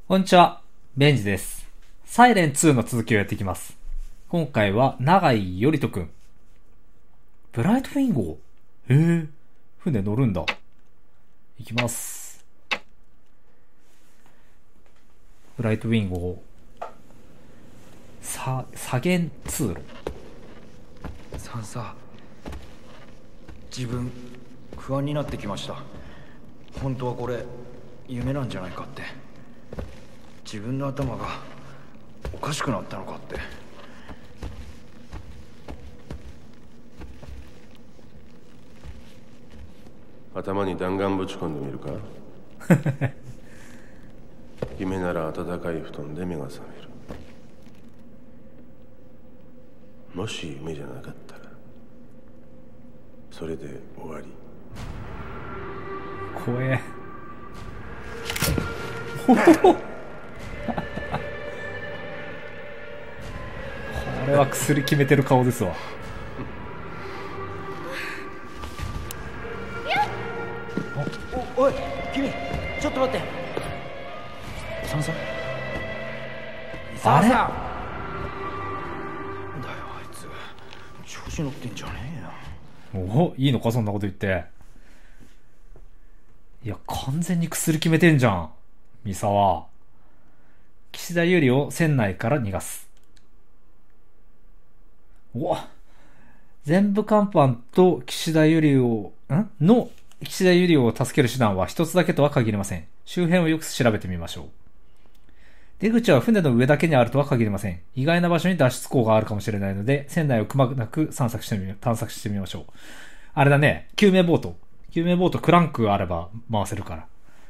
こんにちは、ベンジです。サイレン2の続きをやっていきます。今回は、永井頼人くん。ブライトウィン号。船乗るんだ。行きます。ブライトウィン号。左舷通路。 さんさ、自分不安になってきました。本当はこれ夢なんじゃないかって。自分の頭がおかしくなったのかって。 頭に弾丸ぶち込んでみるか夢なら暖かい布団で目が覚める。もし夢じゃなかったらそれで終わり。 怖え。これは薬決めてる顔ですわ。 おい君、ちょっと待って。さんさん、 あれだよあいつ調子乗ってんじゃねえよ。 お、いいのかそんなこと言って。いや、完全に薬決めてんじゃん、三沢。岸田由里を船内から逃がす。お、全部甲板と岸田由里を助ける手段は一つだけとは限りません。周辺をよく調べてみましょう。出口は船の上だけにあるとは限りません。意外な場所に脱出口があるかもしれないので、船内をくまなく探索してみましょう。あれだね、救命ボートクランクあれば回せるから。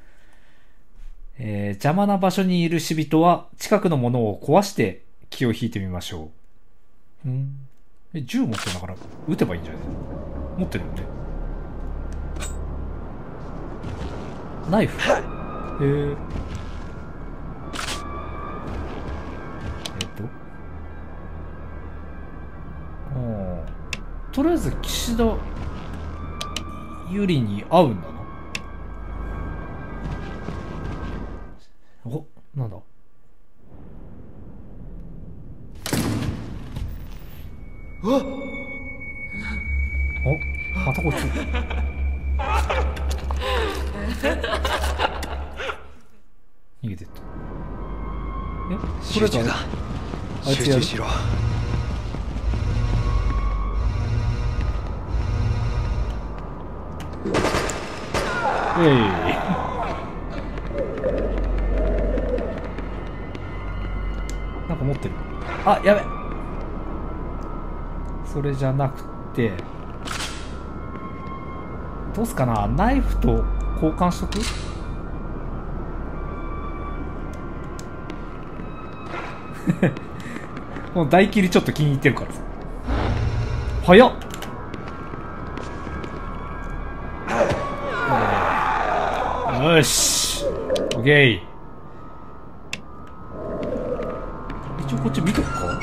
邪魔な場所にいる死人は近くのものを壊して気を引いてみましょう。銃持ってんだから撃てばいいんじゃない？持ってるよね。ナイフ。とりあえず岸田由里に会うんだな。お、なんだ。 うわっ、 お、またこいつ。逃げてった。 集中だ。 あいつやる。 集中しろ。 なんか持ってる。あ、やべ。それじゃなくて、どうすかな。ナイフと交換しとく。この大切りちょっと気に入ってるからさ。早っ。よし、オッケー。一応こっち見とくか。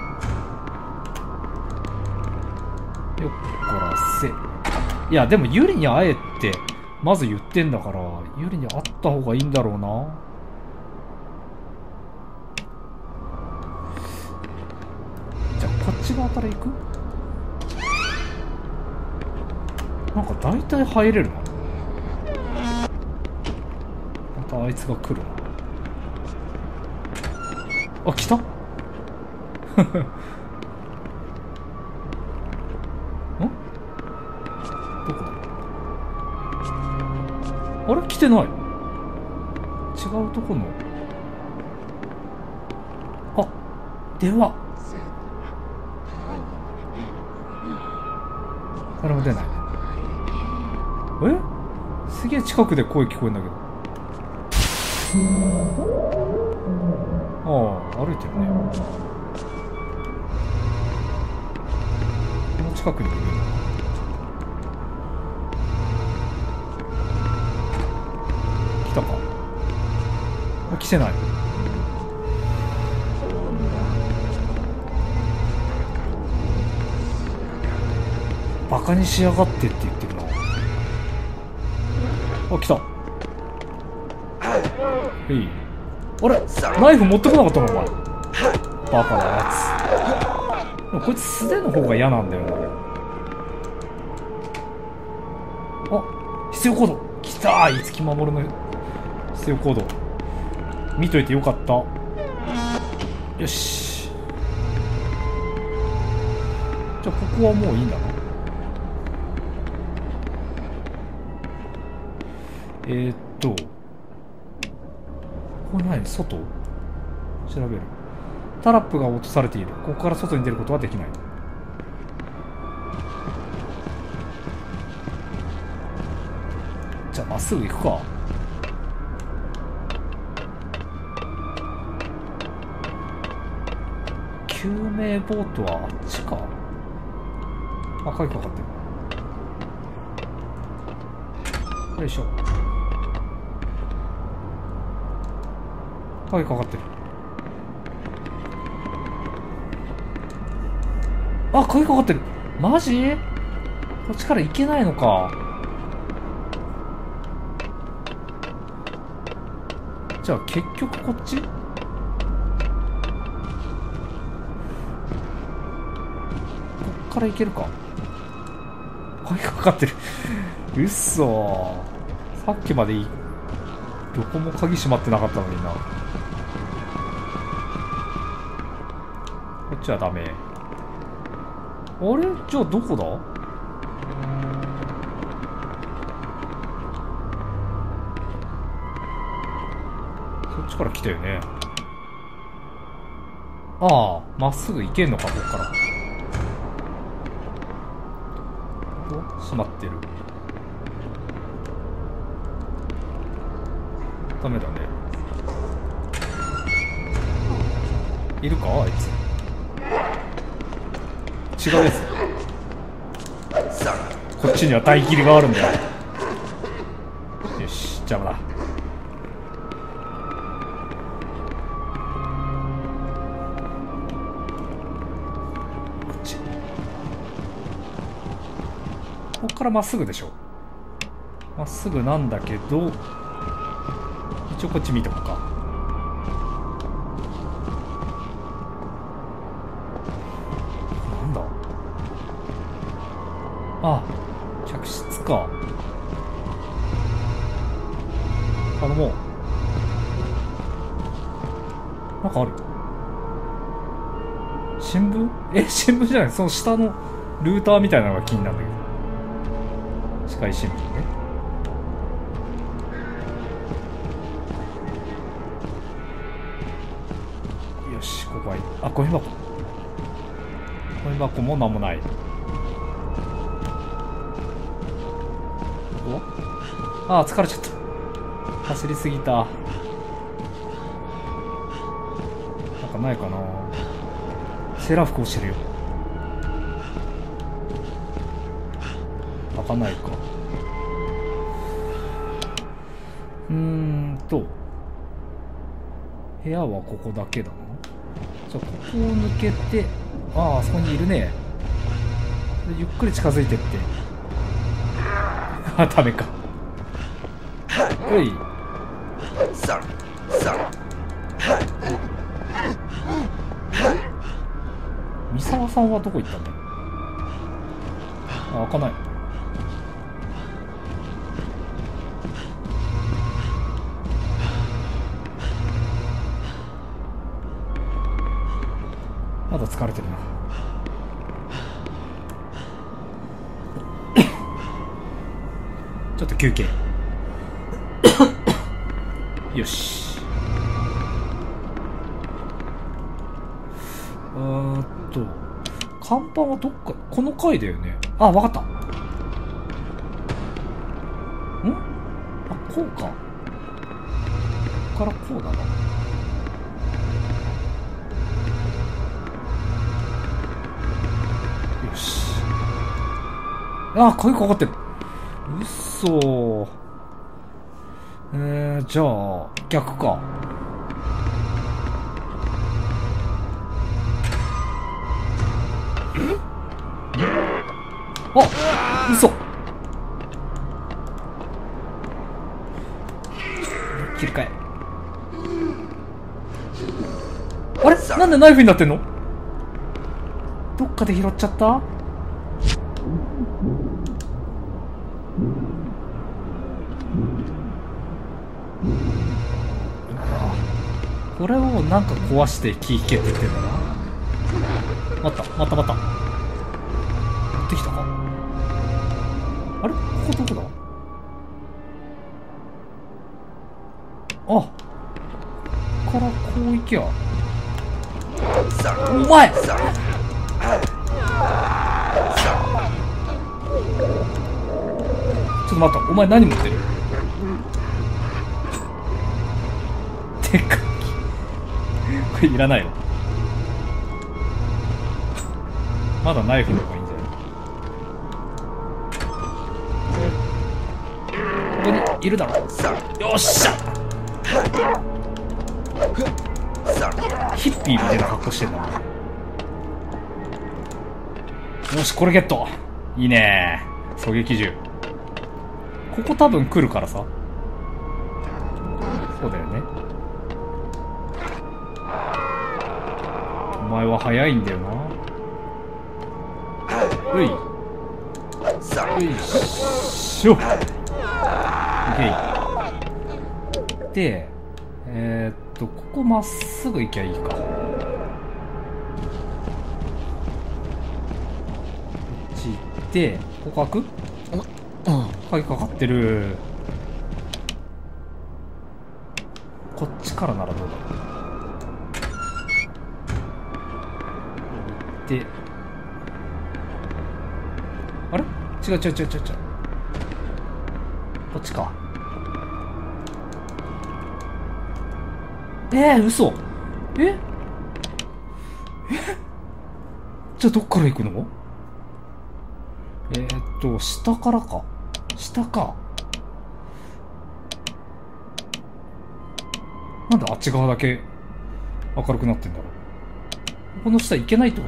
よっこらせ。いやでもユリに会えってまず言ってんだから、ユリに会った方がいいんだろうな。じゃあこっち側から行く。なんか大体入れるな。またあいつが来るな。あ、来た。ん？どこだ。あれ来てない。違うとこの。あ、電話。誰も出ない。すげえ近くで声聞こえんだけど。ああ、歩いてるね。この近くにいる。来たか。あ、来てない。バカにしやがってって言ってるな。あ、来た。い。 あれナイフ持ってこなかったのお前。バカなやつ。でもこいつ素手の方が嫌なんだよな俺。あ、必要コード来たー。五木守の必要コード見といてよかった。よし、じゃあここはもういいんだな。これ何？外？調べる。タラップが落とされている。ここから外に出ることはできない。じゃあまっすぐ行くか。救命ボートはあっちか。あ、鍵かかってる。よいしょ。鍵かかってる。あ、鍵かかってる。マジ？こっちから行けないのか。じゃあ結局こっち？こっから行けるか。鍵かかってる。うっそー。さっきまでどこも鍵閉まってなかったのにな。こっちはダメ。あれ？じゃあどこだ？そっちから来たよね。ああ、まっすぐ行けんのか、こっから。お、閉まってる。ダメだね。いるかあいつ。違うやつ。こっちには大切りがあるんだよ。よし、邪魔だ。こっち。こっからまっすぐでしょ。まっすぐなんだけど、一応こっち見ておくか。なんだ。あ、客室か。頼もう。なんかある。新聞？新聞じゃない。その下のルーターみたいなのが気になるんだけど。視界新聞ね。よし、ここはいい。あ、ゴミ箱。ゴミ箱もなんもない。ああ、疲れちゃった。走りすぎた。なんかないかな。セーラー服落ちてるよ。開かないか。部屋はここだけだな。じゃあここを抜けて、あそこにいるね。ゆっくり近づいてって。あ、ダメか。おい。三沢さんはどこ行ったんだ。あ、開かない。まだ疲れてるな。ちょっと休憩。よし。看板はどっか、この階だよね。あ、わかった。こうか。こっからこうだな。よし。鍵かかってる。うっそー。じゃあ逆か。あ、嘘。切り替え。 あれなんでナイフになってんの？どっかで拾っちゃった？これをなんか壊して木引けって言ってんだな。また持ってきたか。あれここどこだ？あ、からこう行きゃ。お前！ちょっと待った、お前何持ってる？でかい。これいらないわ。まだナイフの方がいいんじゃない？ここにいるだろ。よっしゃ！ヒッピーみたいな格好してんな。よし、これゲット。いいねー。狙撃銃。ここ多分来るからさ。そうだよね。お前は早いんだよな。うい。よいしょ。オッケー。で、ここまっすぐ行きゃいいか。こっち行って、ここ開く？鍵かかってる。こっちからならどうだろう。で、あれ？違う。こっちか。嘘。じゃあどっから行くの？下からか。下か。なんであっち側だけ明るくなってんだろう。この下行けないってこと？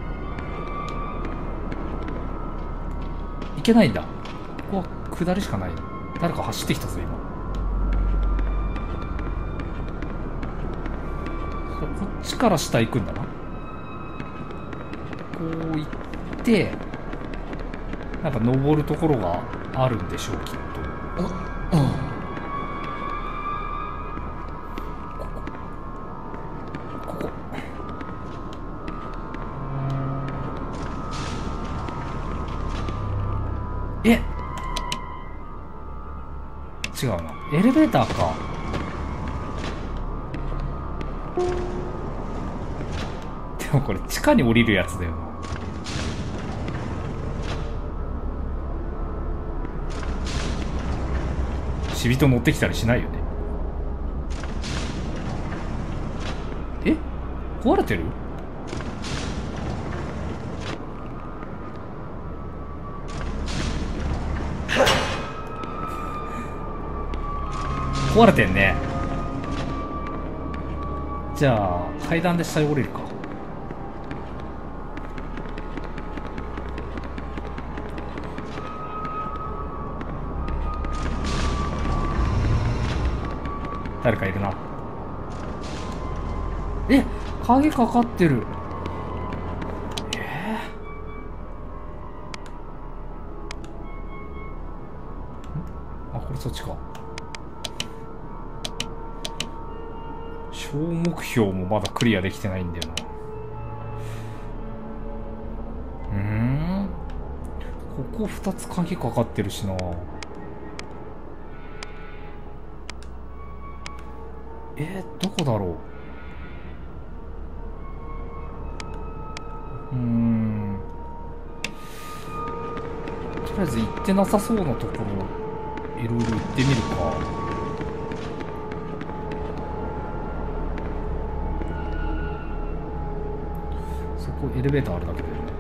行けないんだ。ここは下りしかない。誰か走ってきたぞ今。こっちから下行くんだな。こう行ってなんか登るところがあるんでしょう、きっと。ここ。違うな。エレベーターか。でもこれ地下に降りるやつだよな。死人乗ってきたりしないよね。壊れてる？壊れてんね。じゃあ階段で下に降りるか。誰かいるな。鍵かかってる。これそっちか。小目標もまだクリアできてないんだよな。ここ2つ鍵かかってるしな。どこだろう。とりあえず行ってなさそうなところいろいろ行ってみるか。そこエレベーターあるだけだよね。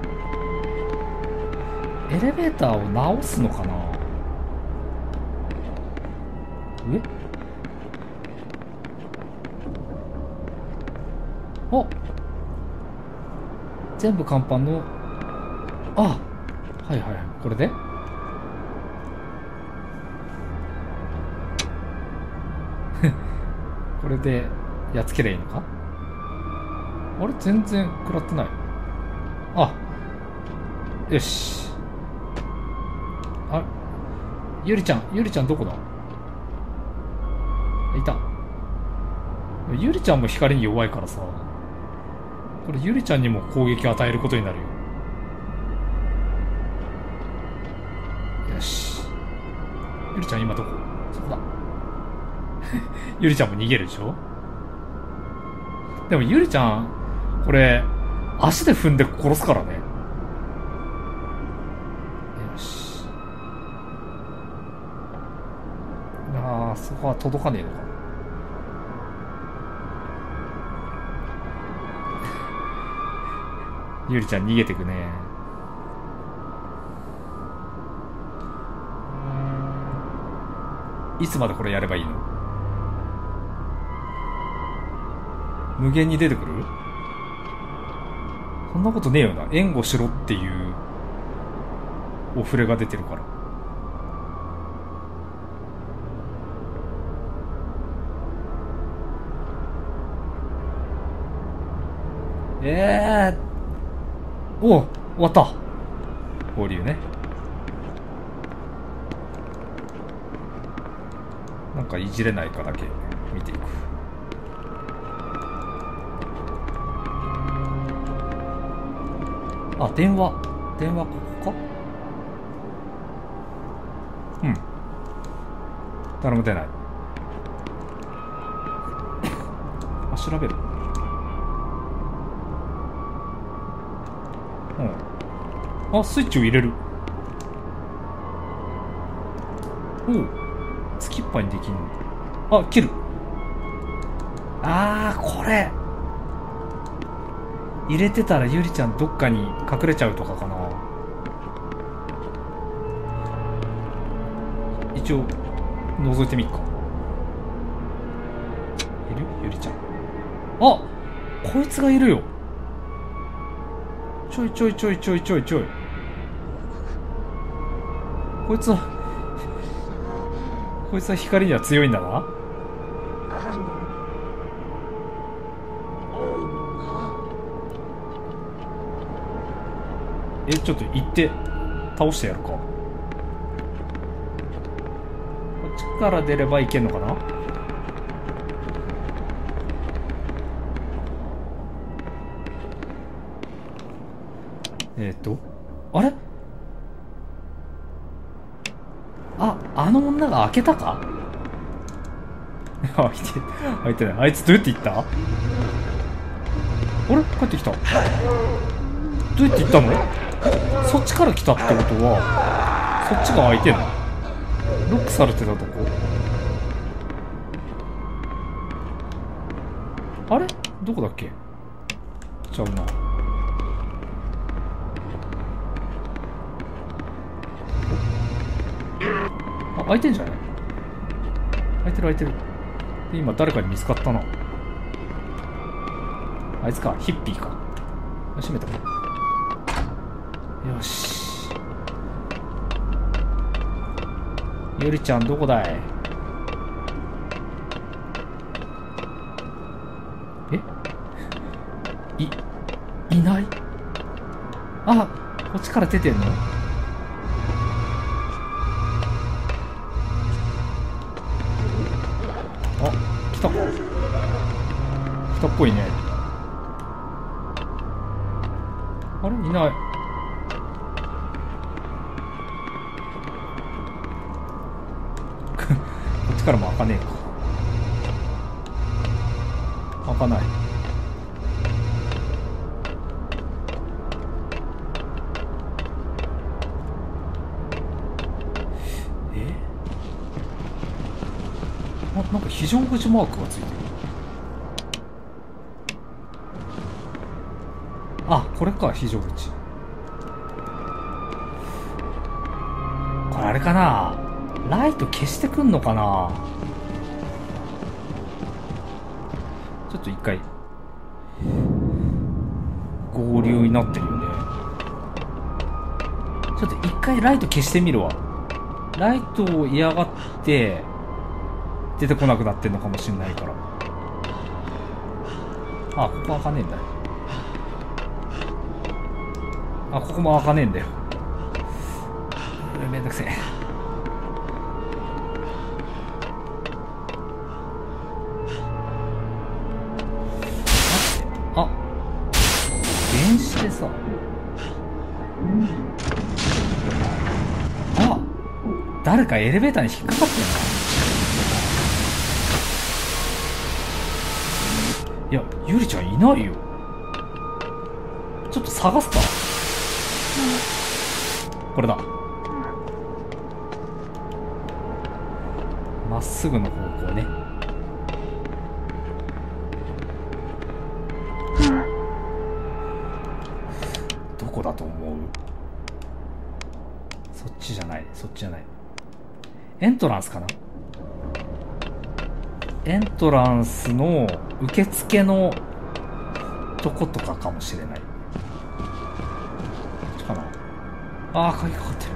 エレベーターを直すのかな。全部甲板の、はいこれでこれでやっつけりゃいいのか。あれ全然食らってない。あ、よし。あ、ゆりちゃんどこだ。いた。ゆりちゃんも光に弱いからさ、これゆりちゃんにも攻撃を与えることになるよ。よし。ゆりちゃん今どこ。そこだ。ゆりちゃんも逃げるでしょ。でもゆりちゃんこれ足で踏んで殺すからね。よし。ああ、そこは届かねえのか。ゆりちゃん逃げてくね。いつまでこれやればいいの。無限に出てくる。そんなことねえよな。援護しろっていうお触れが出てるから。おう、終わった。合流ね。なんかいじれないかだけ見ていく。あ、電話ここか。うん、誰も出ない。あ、調べる。うん。あ、スイッチを入れる。おう、つきっぱにできんの。あ、切る。あー、これ入れてたらゆりちゃんどっかに隠れちゃうとかかな。一応覗いてみっか。いる？ゆりちゃん。あ、こいつがいるよ。ちょい。こいつは光には強いんだな。ちょっと行って倒してやるか。こっちから出ればいけんのかな。あれ、あの女が開けたか。開いてない。あいつどうやって行った。あれ、帰ってきた。どうやって行ったの。そっちから来たってことはそっちが開いてんの。ロックされてたとこ。あれ、どこだっけ。ちゃうな。あ、開いてんじゃない。開いてる。で、今誰かに見つかったな。あいつか、ヒッピーか。閉めたか。よし。ゆりちゃんどこだい。いない。あ、こっちから出てんの。あ、来たっぽいね。あれ、いない。こっちからも開かねえか。開かない。なんか非常口マークがついてる。あ、これか、非常口。これあれかな、ライト消してくんのかな。ちょっと一回合流になってるよね。ちょっと一回ライト消してみるわ。ライトを嫌がって出てこなくなってんのかもしんないから。 あ、ここ開かねえんだよ。あ、ここも開かねえんだよ。めんどくせえ。あ、電子でさ。あ、誰かエレベーターに引っかかってんな。いや、ゆりちゃんいないよ。ちょっと探すか。これだ。まっすぐの方向ね。どこだと思う？そっちじゃない、そっちじゃない。エントランスかな？エントランスの受付のとことかかもしれない。こっちかな？ああ、鍵かかってる。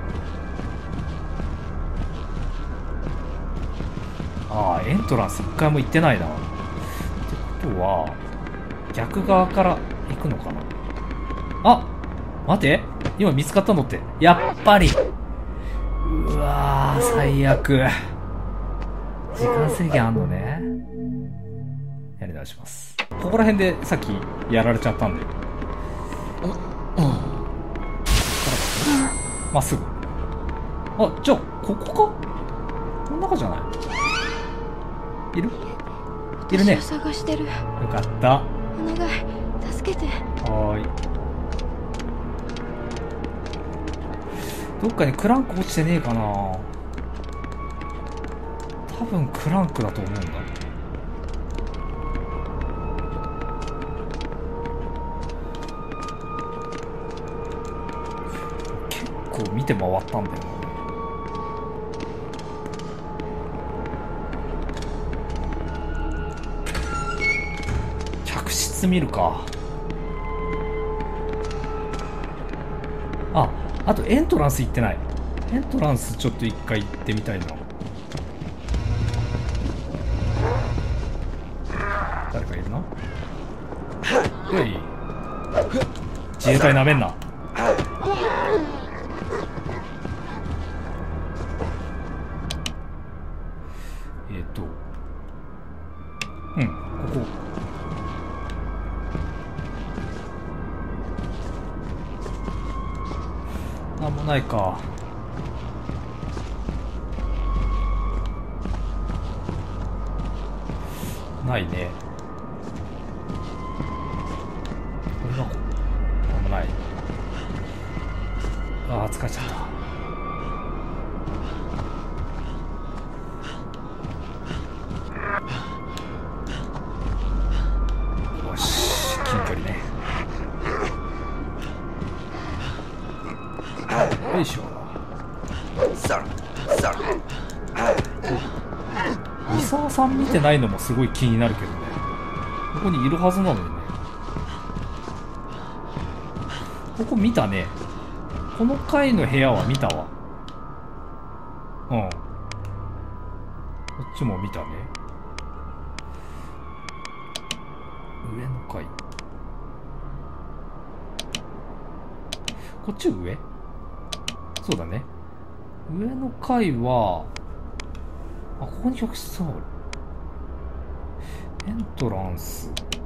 ああ、エントランス一回も行ってないな。ってことは、逆側から行くのかな？あ、待て。今見つかったのって。やっぱり。うわー、最悪。時間制限あんのね。やり直します。ここら辺でさっきやられちゃったんで。まっすぐ。あ、じゃあ、ここか？この中じゃない？いる？いるね。 私を探してる。 よかった。 お願い、助けて。 はーい。どっかにクランク落ちてねえかな。多分クランクだと思うんだ。結構見て回ったんだよな。客室見るか。あとエントランス行ってない。エントランスちょっと一回行ってみたいな。誰かいるな。おい、自衛隊なめんな。ここ。なんもないか。ないね。これがなんもない。ああ、疲れちゃった。よし、近距離ね。よいしょ。三沢さん見てないのもすごい気になるけどね。ここにいるはずなのにね。ここ見たね。この階の部屋は見たわ。うん。こっちも見たね。上の階。こっち上？そうだね。上の階は、あ、ここに客室ある。エントランス。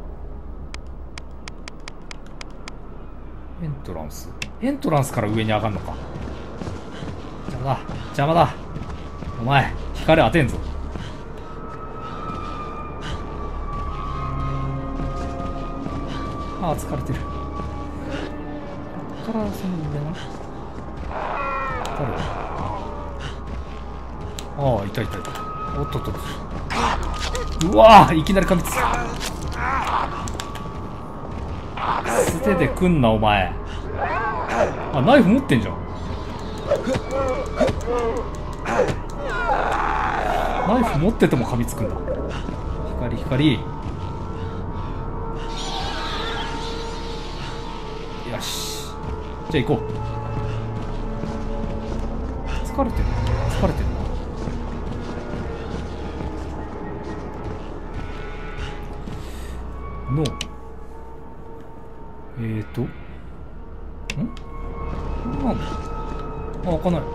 エントランス。エントランスから上に上がるのか。邪魔だ。邪魔だ。お前、光当てんぞ。ああ、疲れてる。こっからその上な。誰だ？ああ、いたいたいた。おっとっとっと。うわー、いきなり噛みつく。素手で来んな、お前。あ、ナイフ持ってんじゃん。ナイフ持ってても噛みつくんだ。光光。よし。じゃあ行こう。疲れてる。疲れてるな。 の、なんだあ、開かない。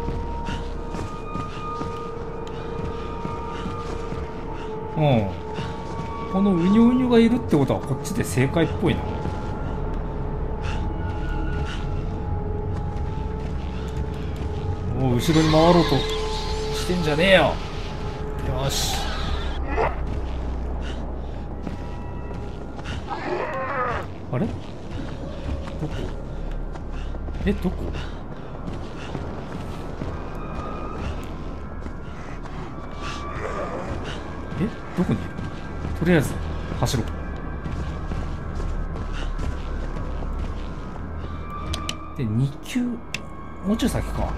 このウニョウニョがいるってことはこっちで正解っぽいな。おう、後ろに回ろうとしてんじゃねえよ。よし。あれどこどこどこにいる？とりあえず走ろう。で、2級もうちょい先か。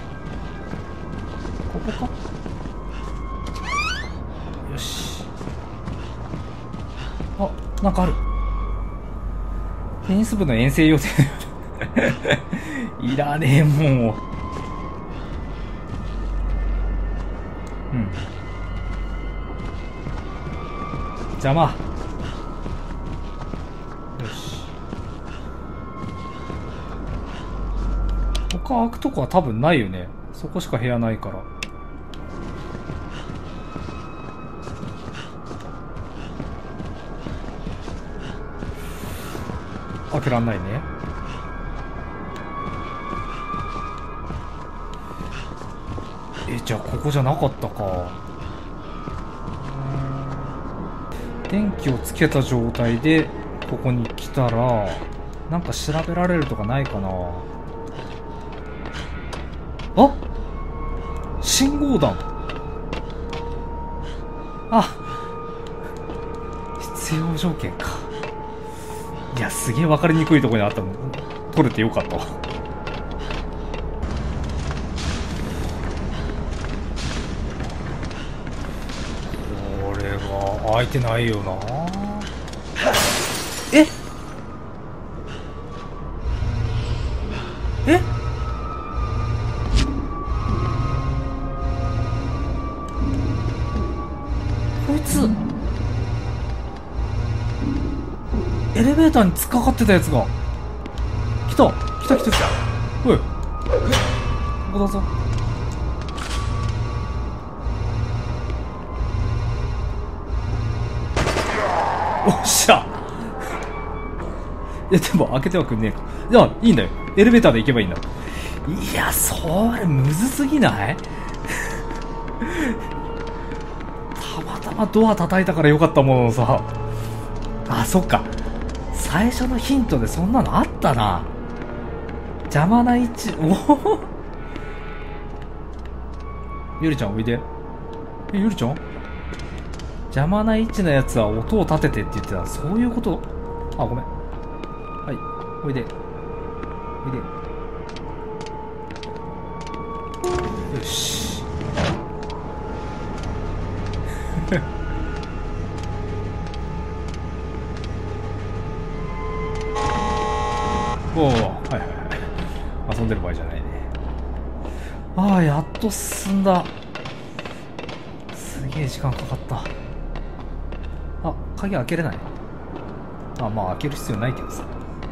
ここか。よし。あ、なんかある。テニス部の遠征予定いらねえ、もう。邪魔。よし。他開くとこは多分ないよね。そこしか部屋ないから。開けらんないね。じゃあここじゃなかったか。電気をつけた状態でここに来たらなんか調べられるとかないかな。あ、信号弾。あ、必要条件か。いや、すげえ分かりにくいところにあったの。取れてよかったわ。これが開いてないよな。えこいつエレベーターに突っかかってたやつが来た。おい、ここだぞ。おっしゃ。いや、でも開けてはくんねえか。じゃあいいんだよ、エレベーターで行けばいいんだ。いや、それむずすぎない？たまたまドア叩いたからよかったものさ。あ、そっか、最初のヒントでそんなのあったな。邪魔な位置。おお、ゆりちゃんおいで。ゆりちゃん、邪魔な位置のやつは音を立ててって言ってた。そういうこと？あ、ごめん。はい、おいで。おいで。よし。おお、はいはいはい。遊んでる場合じゃないね。ああ、やっと進んだ。すげえ時間かかった。あ、鍵開けれない。あ、まあ開ける必要ないけどさ。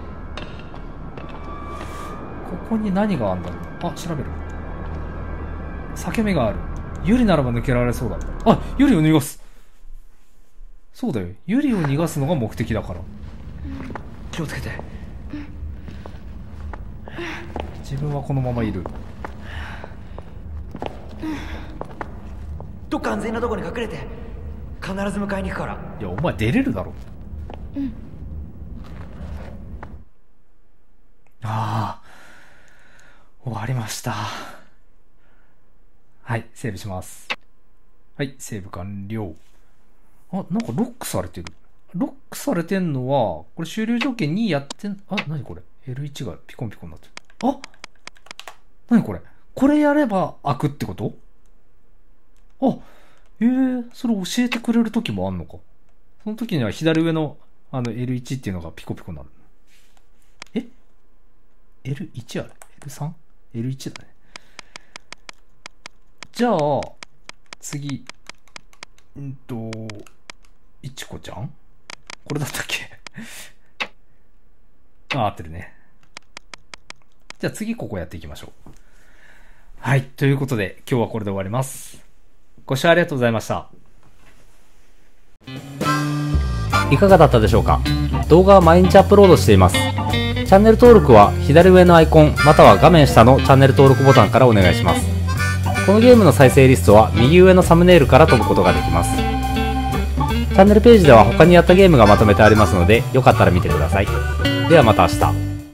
ここに何があんだろう。あ、調べる。裂け目がある。ユリならば抜けられそうだ。あ、ユリを逃がす。そうだよ、ユリを逃がすのが目的だから。 気をつけて。 自分はこのままいる。 どっか安全なとこに隠れて、必ず迎えに行くから。 いや、お前出れるだろ。ああ、終わりました。はい、セーブします。はい、セーブ完了。あ、なんかロックされてる。ロックされてんのは、これ終了条件2やってん、あ、なにこれ ?L1 がピコンピコンになってる。あ、なにこれ、これやれば開くってこと？あ、それ教えてくれる時もあんのか。その時には左上のL1 っていうのがピコピコになる。L1 あれ ?L3？L1 だね。じゃあ、次。いちこちゃんこれだったっけあ、合ってるね。じゃあ次ここやっていきましょう。はい。ということで、今日はこれで終わります。ご視聴ありがとうございました。いかがだったでしょうか。動画は毎日アップロードしています。チャンネル登録は左上のアイコン、または画面下のチャンネル登録ボタンからお願いします。このゲームの再生リストは右上のサムネイルから飛ぶことができます。チャンネルページでは他にやったゲームがまとめてありますので、よかったら見てください。ではまた明日。